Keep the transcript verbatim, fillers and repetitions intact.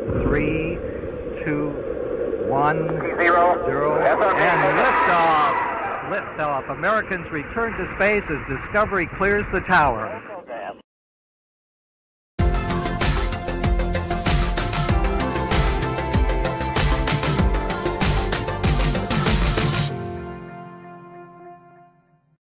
three, two, one, Zero. zero, and liftoff. Liftoff. Americans return to space as Discovery clears the tower.